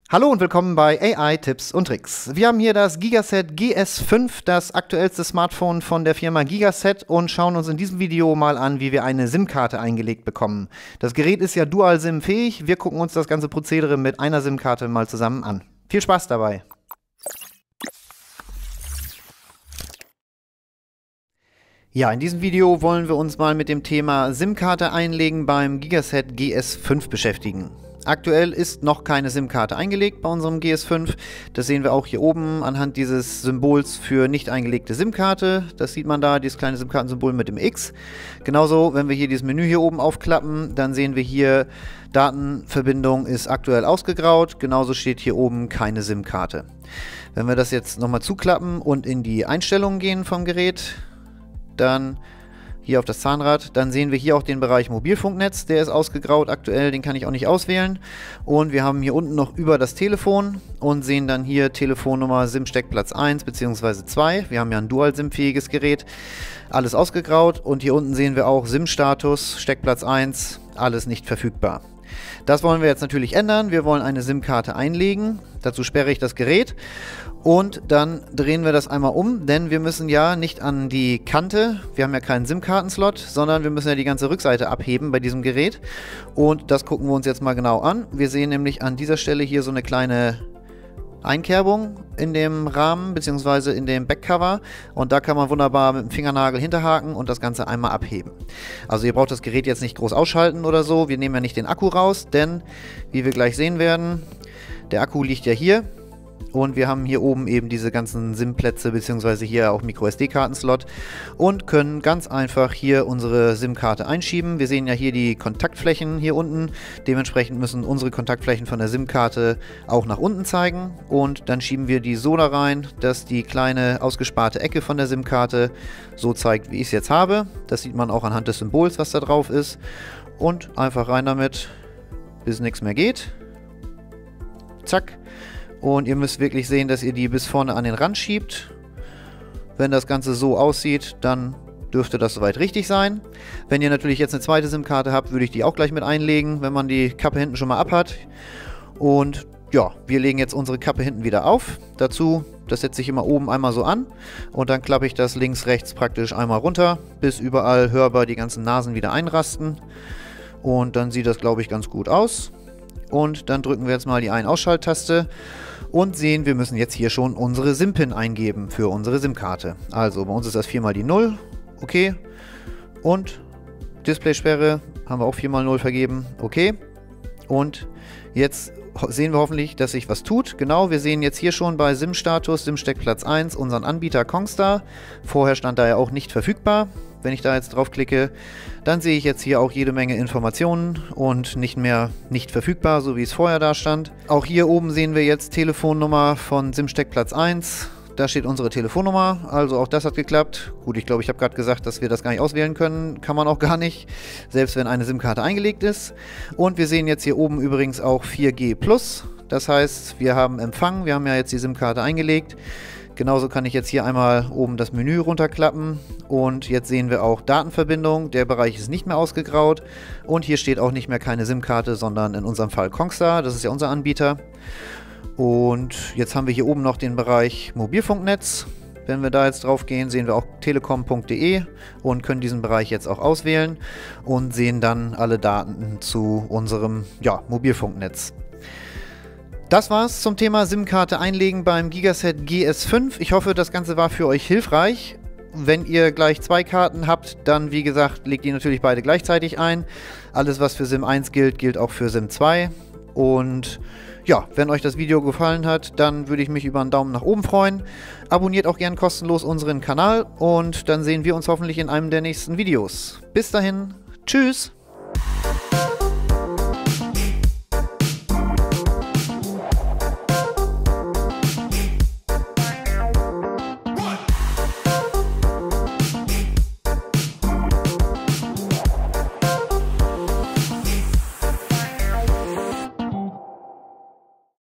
Hallo und willkommen bei AI Tipps und Tricks. Wir haben hier das Gigaset GS5, das aktuellste Smartphone von der Firma Gigaset, und schauen uns in diesem Video mal an, wie wir eine SIM-Karte eingelegt bekommen. Das Gerät ist ja Dual-SIM-fähig. Wir gucken uns das ganze Prozedere mit einer SIM-Karte mal zusammen an. Viel Spaß dabei! Ja, in diesem Video wollen wir uns mal mit dem Thema SIM-Karte einlegen beim Gigaset GS5 beschäftigen. Aktuell ist noch keine SIM-Karte eingelegt bei unserem GS5. Das sehen wir auch hier oben anhand dieses Symbols für nicht eingelegte SIM-Karte. Das sieht man da, dieses kleine SIM-Kartensymbol mit dem X. Genauso, wenn wir hier dieses Menü hier oben aufklappen, dann sehen wir hier, Datenverbindung ist aktuell ausgegraut. Genauso steht hier oben keine SIM-Karte. Wenn wir das jetzt nochmal zuklappen und in die Einstellungen gehen vom Gerät, dann hier auf das Zahnrad, dann sehen wir hier auch den Bereich Mobilfunknetz, der ist ausgegraut aktuell, den kann ich auch nicht auswählen. Und wir haben hier unten noch über das Telefon und sehen dann hier Telefonnummer SIM-Steckplatz 1 bzw. 2. Wir haben ja ein Dual-SIM-fähiges Gerät, alles ausgegraut. Und hier unten sehen wir auch SIM-Status, Steckplatz 1, alles nicht verfügbar. Das wollen wir jetzt natürlich ändern. Wir wollen eine SIM-Karte einlegen. Dazu sperre ich das Gerät und dann drehen wir das einmal um, denn wir müssen ja nicht an die Kante, wir haben ja keinen SIM-Karten-Slot, sondern wir müssen ja die ganze Rückseite abheben bei diesem Gerät. Und das gucken wir uns jetzt mal genau an. Wir sehen nämlich an dieser Stelle hier so eine kleine Einkerbung in dem Rahmen bzw. in dem Backcover, und da kann man wunderbar mit dem Fingernagel hinterhaken und das Ganze einmal abheben. Also ihr braucht das Gerät jetzt nicht groß ausschalten oder so, wir nehmen ja nicht den Akku raus, denn wie wir gleich sehen werden, der Akku liegt ja hier und wir haben hier oben eben diese ganzen SIM-Plätze bzw. hier auch Micro-SD-Karten-Slot und können ganz einfach hier unsere SIM-Karte einschieben. Wir sehen ja hier die Kontaktflächen hier unten. Dementsprechend müssen unsere Kontaktflächen von der SIM-Karte auch nach unten zeigen, und dann schieben wir die so da rein, dass die kleine ausgesparte Ecke von der SIM-Karte so zeigt, wie ich es jetzt habe. Das sieht man auch anhand des Symbols, was da drauf ist, und einfach rein damit, bis nichts mehr geht. Zack. Und ihr müsst wirklich sehen, dass ihr die bis vorne an den Rand schiebt. Wenn das Ganze so aussieht, dann dürfte das soweit richtig sein. Wenn ihr natürlich jetzt eine zweite SIM-Karte habt, würde ich die auch gleich mit einlegen, wenn man die Kappe hinten schon mal ab hat. Und ja, wir legen jetzt unsere Kappe hinten wieder auf. Dazu, das setze ich immer oben einmal so an und dann klappe ich das links, rechts praktisch einmal runter, bis überall hörbar die ganzen Nasen wieder einrasten. Und dann sieht das, glaube ich, ganz gut aus. Und dann drücken wir jetzt mal die Ein-Ausschalttaste und sehen, wir müssen jetzt hier schon unsere SIM-Pin eingeben für unsere SIM-Karte. Also bei uns ist das 4 mal die 0, okay. Und Displaysperre haben wir auch 4 mal 0 vergeben, okay. Und jetzt sehen wir hoffentlich, dass sich was tut. Genau, wir sehen jetzt hier schon bei SIM-Status, SIM-Steckplatz 1, unseren Anbieter Kongstar. Vorher stand da ja auch nicht verfügbar. Wenn ich da jetzt drauf klicke, dann sehe ich jetzt hier auch jede Menge Informationen und nicht mehr nicht verfügbar, so wie es vorher da stand. Auch hier oben sehen wir jetzt Telefonnummer von SIM-Steckplatz 1. Da steht unsere Telefonnummer, also auch das hat geklappt. Gut, ich glaube, ich habe gerade gesagt, dass wir das gar nicht auswählen können. Kann man auch gar nicht, selbst wenn eine SIM-Karte eingelegt ist. Und wir sehen jetzt hier oben übrigens auch 4G+. Das heißt, wir haben Empfang, wir haben ja jetzt die SIM-Karte eingelegt. Genauso kann ich jetzt hier einmal oben das Menü runterklappen, und jetzt sehen wir auch Datenverbindung. Der Bereich ist nicht mehr ausgegraut und hier steht auch nicht mehr keine SIM-Karte, sondern in unserem Fall Kongstar, das ist ja unser Anbieter. Und jetzt haben wir hier oben noch den Bereich Mobilfunknetz. Wenn wir da jetzt drauf gehen, sehen wir auch telekom.de und können diesen Bereich jetzt auch auswählen und sehen dann alle Daten zu unserem Mobilfunknetz. Das war's zum Thema SIM-Karte einlegen beim Gigaset GS5. Ich hoffe, das Ganze war für euch hilfreich. Wenn ihr gleich zwei Karten habt, dann wie gesagt, legt ihr natürlich beide gleichzeitig ein. Alles, was für SIM 1 gilt, gilt auch für SIM 2. Und ja, wenn euch das Video gefallen hat, dann würde ich mich über einen Daumen nach oben freuen. Abonniert auch gern kostenlos unseren Kanal und dann sehen wir uns hoffentlich in einem der nächsten Videos. Bis dahin, tschüss!